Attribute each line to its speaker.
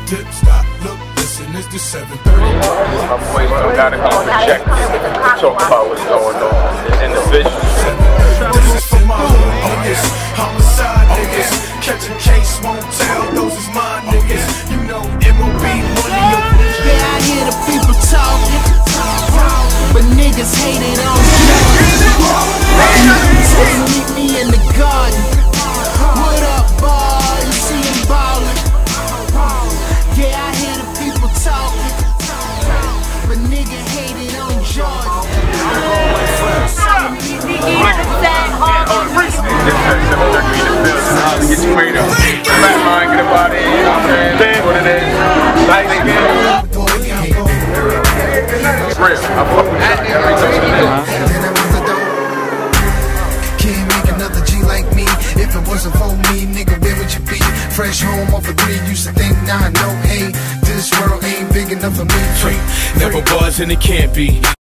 Speaker 1: tip, stop, look, listen, it's the 7:30.
Speaker 2: My boys don't gotta come and check this to talk about what's going on in the vision.
Speaker 1: This is for my hood niggas, homicide niggas, catching case, won't tell, those is my niggas. You know M.O.B. money.
Speaker 3: Yeah, I hear the people talking, but niggas hate it on me. Meet me in the garden. What up, boy? You see him ballin'? Yeah, I hear the people talking, but nigga hate it on Jordan.
Speaker 2: Get you made up. Flatline, get about it, you know what I'm saying? What it is. Like it is. It's real. I fuck with that.
Speaker 4: Can't make another G like me. If it wasn't for me, nigga, where would you be? Fresh home off a 3, used to think, now I know, hey, this world ain't big enough for me.
Speaker 1: Never was and it can't be.